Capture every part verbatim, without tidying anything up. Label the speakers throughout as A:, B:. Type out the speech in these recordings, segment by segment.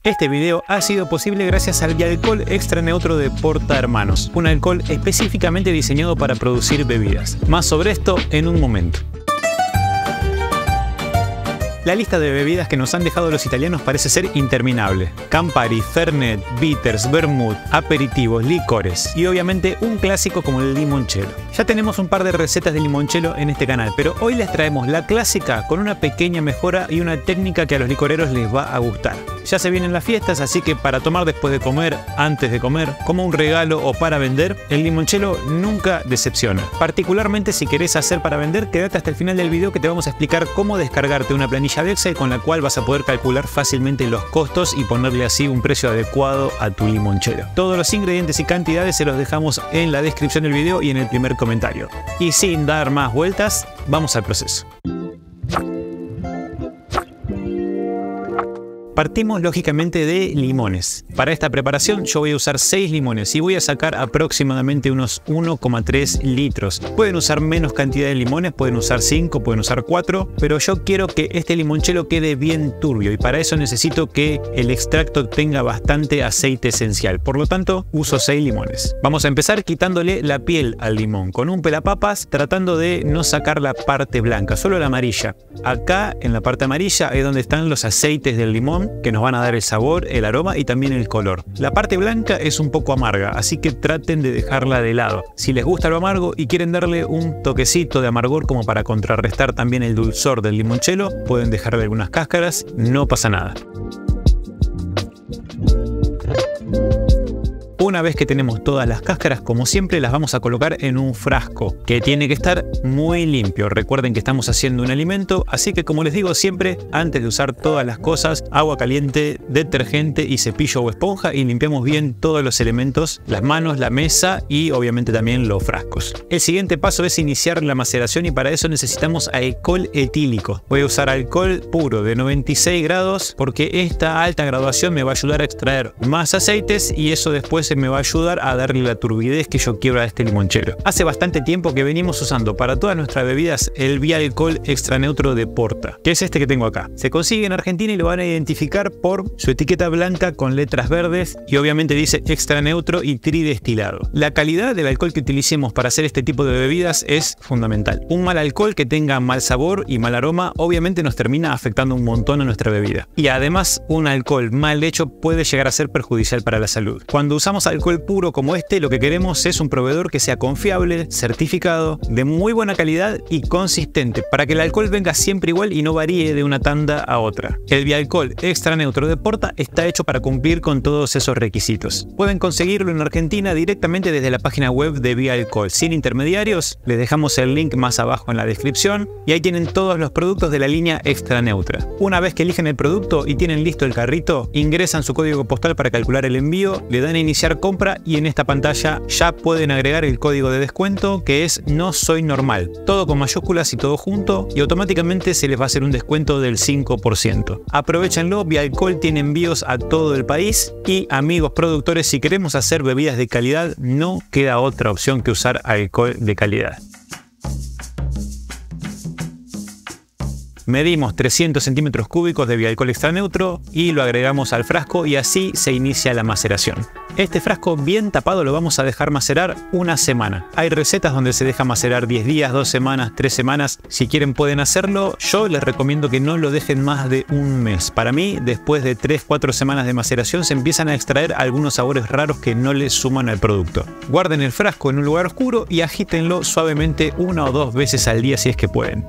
A: Este video ha sido posible gracias al Vialcohol Extra Neutro de Porta Hermanos, un alcohol específicamente diseñado para producir bebidas. Más sobre esto en un momento. La lista de bebidas que nos han dejado los italianos parece ser interminable. Campari, Fernet, bitters, vermouth, aperitivos, licores y obviamente un clásico como el limoncello. Ya tenemos un par de recetas de limoncello en este canal, pero hoy les traemos la clásica con una pequeña mejora y una técnica que a los licoreros les va a gustar. Ya se vienen las fiestas, así que para tomar después de comer, antes de comer, como un regalo o para vender, el limoncello nunca decepciona. Particularmente si querés hacer para vender, quédate hasta el final del video que te vamos a explicar cómo descargarte una planilla de Excel con la cual vas a poder calcular fácilmente los costos y ponerle así un precio adecuado a tu limoncello. Todos los ingredientes y cantidades se los dejamos en la descripción del video y en el primer comentario. Y sin dar más vueltas, vamos al proceso. Partimos lógicamente de limones. Para esta preparación yo voy a usar seis limones y voy a sacar aproximadamente unos uno coma tres litros. Pueden usar menos cantidad de limones, pueden usar cinco, pueden usar cuatro, pero yo quiero que este limoncello quede bien turbio y para eso necesito que el extracto tenga bastante aceite esencial. Por lo tanto, uso seis limones. Vamos a empezar quitándole la piel al limón con un pelapapas, tratando de no sacar la parte blanca, solo la amarilla. Acá en la parte amarilla es donde están los aceites del limón, que nos van a dar el sabor, el aroma y también el color. La parte blanca es un poco amarga, así que traten de dejarla de lado. Si les gusta lo amargo y quieren darle un toquecito de amargor como para contrarrestar también el dulzor del limoncello, pueden dejarle algunas cáscaras, no pasa nada. Una vez que tenemos todas las cáscaras, como siempre, las vamos a colocar en un frasco que tiene que estar muy limpio. Recuerden que estamos haciendo un alimento, así que como les digo siempre, antes de usar todas las cosas, agua caliente, detergente y cepillo o esponja y limpiamos bien todos los elementos, las manos, la mesa y obviamente también los frascos. El siguiente paso es iniciar la maceración y para eso necesitamos alcohol etílico. Voy a usar alcohol puro de noventa y seis grados porque esta alta graduación me va a ayudar a extraer más aceites y eso después me va a ayudar a darle la turbidez que yo quiero a este limoncello. Hace bastante tiempo que venimos usando para todas nuestras bebidas el Vialcohol Extra Neutro de Porta, que es este que tengo acá. Se consigue en Argentina y lo van a identificar por su etiqueta blanca con letras verdes y obviamente dice extra neutro y tridestilado. La calidad del alcohol que utilicemos para hacer este tipo de bebidas es fundamental. Un mal alcohol que tenga mal sabor y mal aroma obviamente nos termina afectando un montón a nuestra bebida. Y además un alcohol mal hecho puede llegar a ser perjudicial para la salud. Cuando usamos alcohol puro como este, lo que queremos es un proveedor que sea confiable, certificado, de muy buena calidad y consistente, para que el alcohol venga siempre igual y no varíe de una tanda a otra. El Vialcohol Extra Neutro de Porta está hecho para cumplir con todos esos requisitos. Pueden conseguirlo en Argentina directamente desde la página web de Vialcohol, sin intermediarios. Les dejamos el link más abajo en la descripción y ahí tienen todos los productos de la línea Extra Neutra. Una vez que eligen el producto y tienen listo el carrito, ingresan su código postal para calcular el envío, le dan a iniciar compra y en esta pantalla ya pueden agregar el código de descuento que es no soy normal, todo con mayúsculas y todo junto y automáticamente se les va a hacer un descuento del cinco por ciento. Aprovechenlo, Vialcohol tiene envíos a todo el país y amigos productores, si queremos hacer bebidas de calidad no queda otra opción que usar alcohol de calidad. Medimos trescientos centímetros cúbicos de Vialcohol Extra Neutro y lo agregamos al frasco y así se inicia la maceración. Este frasco bien tapado lo vamos a dejar macerar una semana. Hay recetas donde se deja macerar diez días, dos semanas, tres semanas. Si quieren pueden hacerlo. Yo les recomiendo que no lo dejen más de un mes. Para mí, después de tres cuatro semanas de maceración se empiezan a extraer algunos sabores raros que no les suman al producto. Guarden el frasco en un lugar oscuro y agítenlo suavemente una o dos veces al día si es que pueden.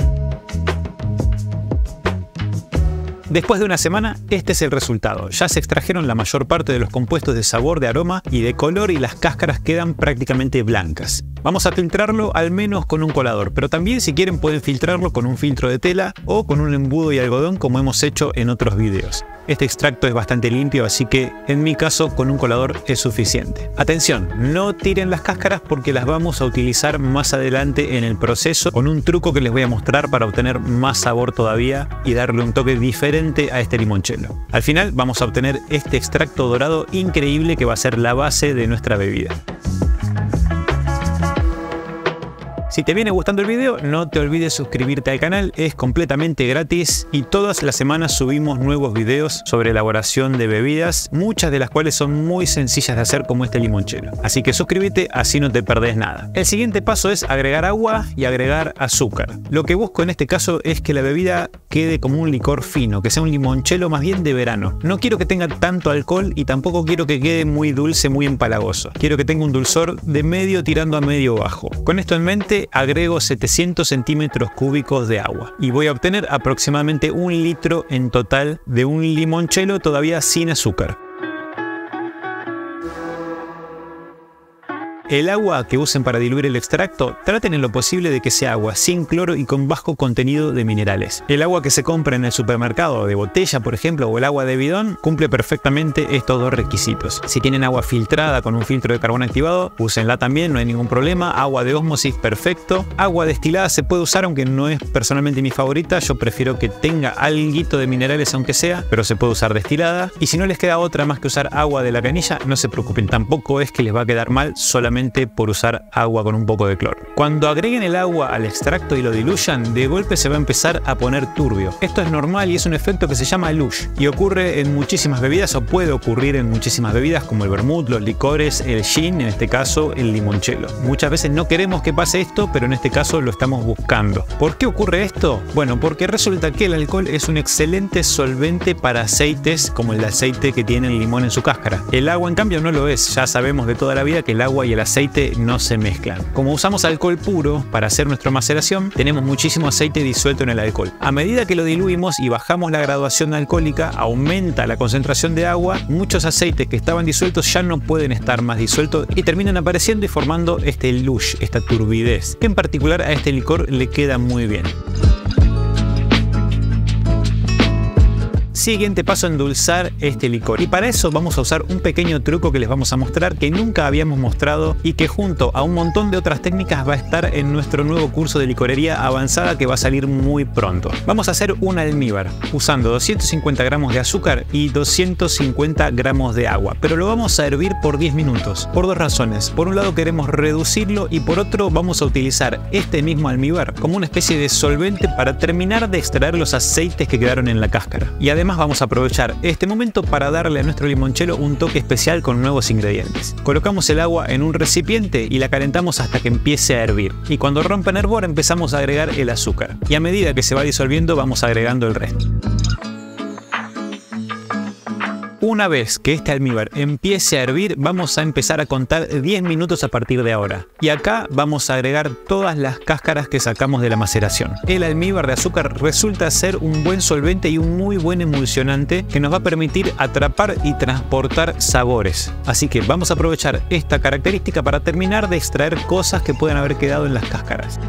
A: Después de una semana, este es el resultado. Ya se extrajeron la mayor parte de los compuestos de sabor, de aroma y de color y las cáscaras quedan prácticamente blancas. Vamos a filtrarlo al menos con un colador, pero también si quieren pueden filtrarlo con un filtro de tela o con un embudo y algodón como hemos hecho en otros videos. Este extracto es bastante limpio, así que en mi caso con un colador es suficiente. Atención, no tiren las cáscaras porque las vamos a utilizar más adelante en el proceso con un truco que les voy a mostrar para obtener más sabor todavía y darle un toque diferente a este limoncello. Al final vamos a obtener este extracto dorado increíble que va a ser la base de nuestra bebida. Si Si te viene gustando el video, no te olvides suscribirte al canal, es completamente gratis y todas las semanas subimos nuevos videos sobre elaboración de bebidas, muchas de las cuales son muy sencillas de hacer como este limonchelo. Así que suscríbete, así no te perdés nada. El siguiente paso es agregar agua y agregar azúcar. Lo que busco en este caso es que la bebida quede como un licor fino, que sea un limonchelo más bien de verano. No quiero que tenga tanto alcohol y tampoco quiero que quede muy dulce, muy empalagoso. Quiero que tenga un dulzor de medio tirando a medio bajo. Con esto en mente agrego setecientos centímetros cúbicos de agua y voy a obtener aproximadamente un litro en total de un limonchelo todavía sin azúcar. El agua que usen para diluir el extracto, traten en lo posible de que sea agua sin cloro y con bajo contenido de minerales. El agua que se compra en el supermercado de botella, por ejemplo, o el agua de bidón, cumple perfectamente estos dos requisitos. Si tienen agua filtrada con un filtro de carbón activado, úsenla también, no hay ningún problema. Agua de ósmosis, perfecto. Agua destilada se puede usar, aunque no es personalmente mi favorita. Yo prefiero que tenga alguito de minerales, aunque sea, pero se puede usar destilada. Y si no les queda otra más que usar agua de la canilla, no se preocupen, tampoco es que les va a quedar mal solamente por usar agua con un poco de cloro. Cuando agreguen el agua al extracto y lo diluyan, de golpe se va a empezar a poner turbio. Esto es normal y es un efecto que se llama lush y ocurre en muchísimas bebidas o puede ocurrir en muchísimas bebidas como el vermut, los licores, el gin, en este caso el limonchelo. Muchas veces no queremos que pase esto, pero en este caso lo estamos buscando. ¿Por qué ocurre esto? Bueno, porque resulta que el alcohol es un excelente solvente para aceites como el aceite que tiene el limón en su cáscara. El agua en cambio no lo es. Ya sabemos de toda la vida que el agua y el aceite no se mezclan. Como usamos alcohol puro para hacer nuestra maceración, tenemos muchísimo aceite disuelto en el alcohol. A medida que lo diluimos y bajamos la graduación alcohólica, aumenta la concentración de agua, muchos aceites que estaban disueltos ya no pueden estar más disueltos y terminan apareciendo y formando este lush, esta turbidez, que en particular a este licor le queda muy bien. Siguiente paso, endulzar este licor. Y para eso vamos a usar un pequeño truco que les vamos a mostrar que nunca habíamos mostrado y que junto a un montón de otras técnicas va a estar en nuestro nuevo curso de licorería avanzada que va a salir muy pronto. Vamos a hacer un almíbar usando doscientos cincuenta gramos de azúcar y doscientos cincuenta gramos de agua, pero lo vamos a hervir por diez minutos, por dos razones. Por un lado queremos reducirlo y por otro vamos a utilizar este mismo almíbar como una especie de solvente para terminar de extraer los aceites que quedaron en la cáscara. Y además vamos a aprovechar este momento para darle a nuestro limonchelo un toque especial con nuevos ingredientes. Colocamos el agua en un recipiente y la calentamos hasta que empiece a hervir. Y cuando rompa en hervor empezamos a agregar el azúcar. Y a medida que se va disolviendo vamos agregando el resto. Una vez que este almíbar empiece a hervir, vamos a empezar a contar diez minutos a partir de ahora. Y acá vamos a agregar todas las cáscaras que sacamos de la maceración. El almíbar de azúcar resulta ser un buen solvente y un muy buen emulsionante que nos va a permitir atrapar y transportar sabores. Así que vamos a aprovechar esta característica para terminar de extraer cosas que puedan haber quedado en las cáscaras.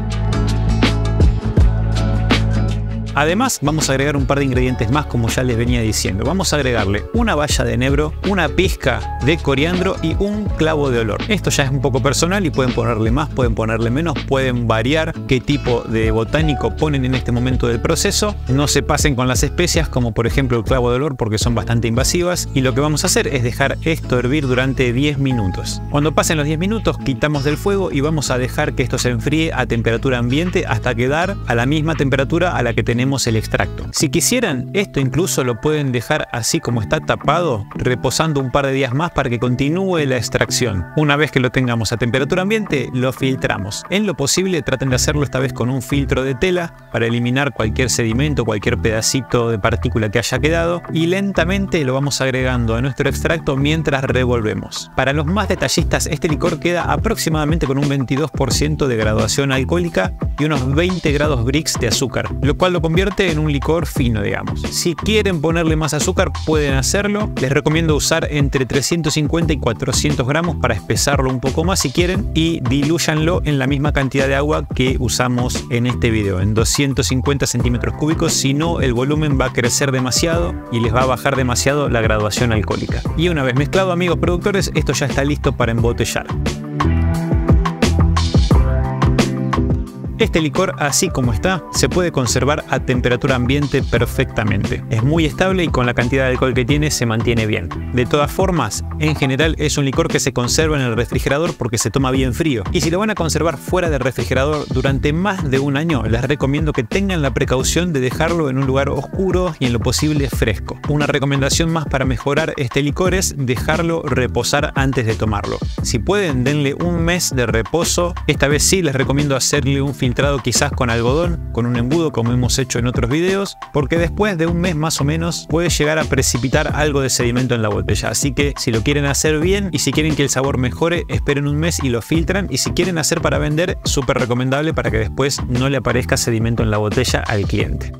A: Además vamos a agregar un par de ingredientes más, como ya les venía diciendo. Vamos a agregarle una baya de enebro, una pizca de coriandro y un clavo de olor. Esto ya es un poco personal y pueden ponerle más, pueden ponerle menos, pueden variar qué tipo de botánico ponen en este momento del proceso. No se pasen con las especias como por ejemplo el clavo de olor porque son bastante invasivas, y lo que vamos a hacer es dejar esto hervir durante diez minutos. Cuando pasen los diez minutos quitamos del fuego y vamos a dejar que esto se enfríe a temperatura ambiente hasta quedar a la misma temperatura a la que tenemos el extracto. Si quisieran, esto incluso lo pueden dejar así como está tapado, reposando un par de días más para que continúe la extracción. Una vez que lo tengamos a temperatura ambiente, lo filtramos. En lo posible traten de hacerlo esta vez con un filtro de tela para eliminar cualquier sedimento, cualquier pedacito de partícula que haya quedado, y lentamente lo vamos agregando a nuestro extracto mientras revolvemos. Para los más detallistas, este licor queda aproximadamente con un veintidós por ciento de graduación alcohólica y unos veinte grados Brix de azúcar, lo cual lo convierte en un licor fino, digamos. Si quieren ponerle más azúcar pueden hacerlo. Les recomiendo usar entre trescientos cincuenta y cuatrocientos gramos para espesarlo un poco más si quieren, y dilúyanlo en la misma cantidad de agua que usamos en este video, en doscientos cincuenta centímetros cúbicos, si no el volumen va a crecer demasiado y les va a bajar demasiado la graduación alcohólica. Y una vez mezclado, amigos productores, esto ya está listo para embotellar. Este licor, así como está, se puede conservar a temperatura ambiente perfectamente. Es muy estable y con la cantidad de alcohol que tiene se mantiene bien. De todas formas, en general es un licor que se conserva en el refrigerador porque se toma bien frío. Y si lo van a conservar fuera del refrigerador durante más de un año, les recomiendo que tengan la precaución de dejarlo en un lugar oscuro y en lo posible fresco. Una recomendación más para mejorar este licor es dejarlo reposar antes de tomarlo. Si pueden, denle un mes de reposo. Esta vez sí les recomiendo hacerle un filtrado quizás con algodón, con un embudo como hemos hecho en otros videos, porque después de un mes más o menos puede llegar a precipitar algo de sedimento en la botella. Así que si lo quieren hacer bien y si quieren que el sabor mejore, esperen un mes y lo filtran. Y si quieren hacer para vender, súper recomendable para que después no le aparezca sedimento en la botella al cliente.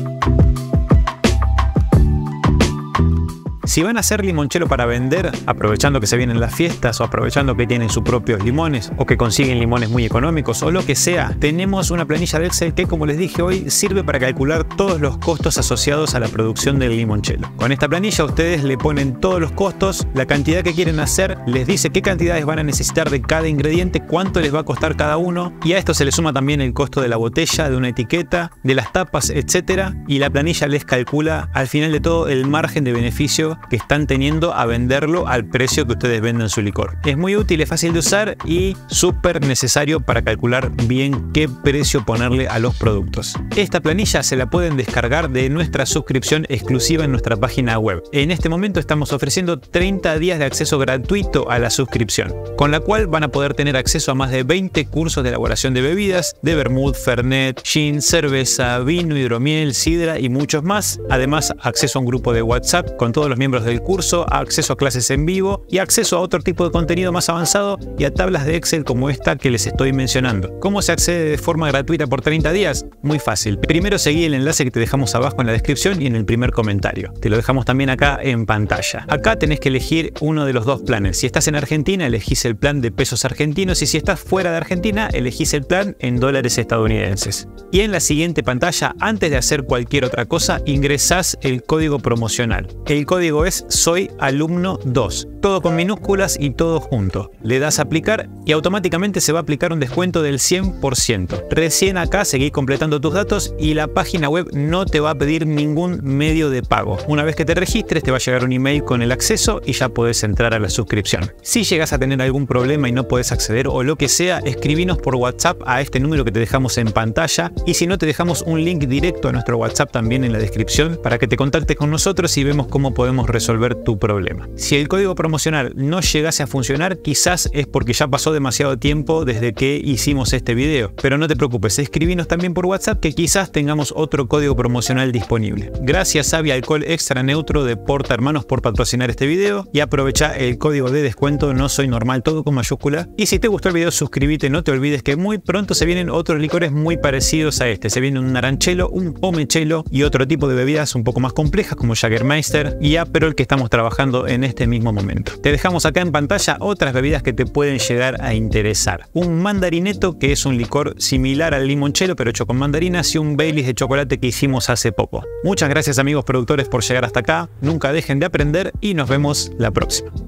A: Si van a hacer limonchelo para vender, aprovechando que se vienen las fiestas o aprovechando que tienen sus propios limones o que consiguen limones muy económicos o lo que sea, tenemos una planilla de Excel que, como les dije hoy, sirve para calcular todos los costos asociados a la producción del limonchelo. Con esta planilla ustedes le ponen todos los costos, la cantidad que quieren hacer, les dice qué cantidades van a necesitar de cada ingrediente, cuánto les va a costar cada uno, y a esto se le suma también el costo de la botella, de una etiqueta, de las tapas, etcétera, y la planilla les calcula al final de todo el margen de beneficio que están teniendo a venderlo al precio que ustedes venden su licor. Es muy útil, es fácil de usar y súper necesario para calcular bien qué precio ponerle a los productos. Esta planilla se la pueden descargar de nuestra suscripción exclusiva en nuestra página web. En este momento estamos ofreciendo treinta días de acceso gratuito a la suscripción, con la cual van a poder tener acceso a más de veinte cursos de elaboración de bebidas, de vermut, fernet, gin, cerveza, vino, hidromiel, sidra y muchos más. Además, acceso a un grupo de WhatsApp con todos los miembros del curso, acceso a clases en vivo y acceso a otro tipo de contenido más avanzado y a tablas de Excel como esta que les estoy mencionando. ¿Cómo se accede de forma gratuita por treinta días? Muy fácil. Primero seguí el enlace que te dejamos abajo en la descripción y en el primer comentario. Te lo dejamos también acá en pantalla. Acá tenés que elegir uno de los dos planes. Si estás en Argentina, elegís el plan de pesos argentinos y si estás fuera de Argentina, elegís el plan en dólares estadounidenses. Y en la siguiente pantalla, antes de hacer cualquier otra cosa, ingresás el código promocional. El código es soy alumno dos, todo con minúsculas y todo junto. Le das a aplicar y automáticamente se va a aplicar un descuento del cien por ciento. Recién acá seguís completando tus datos y la página web no te va a pedir ningún medio de pago. Una vez que te registres te va a llegar un email con el acceso y ya podés entrar a la suscripción. Si llegas a tener algún problema y no podés acceder o lo que sea, escribinos por WhatsApp a este número que te dejamos en pantalla y si no te dejamos un link directo a nuestro WhatsApp también en la descripción para que te contactes con nosotros y vemos cómo podemos resolver tu problema. Si el código promocional no llegase a funcionar, quizás es porque ya pasó demasiado tiempo desde que hicimos este video, pero no te preocupes, escribinos también por WhatsApp que quizás tengamos otro código promocional disponible. Gracias a Alcohol Extra Neutro de Porta Hermanos por patrocinar este video y aprovecha el código de descuento No Soy Normal, todo con mayúscula. Y si te gustó el video, suscríbete, no te olvides que muy pronto se vienen otros licores muy parecidos a este. Se viene un naranchelo, un pomechelo y otro tipo de bebidas un poco más complejas como Jägermeister y Aperol que estamos trabajando en este mismo momento. Te dejamos acá en pantalla otras bebidas que te pueden llegar a interesar. Un mandarineto, que es un licor similar al limonchelo pero hecho con mandarinas, y un Baileys de chocolate que hicimos hace poco. Muchas gracias amigos productores por llegar hasta acá, nunca dejen de aprender y nos vemos la próxima.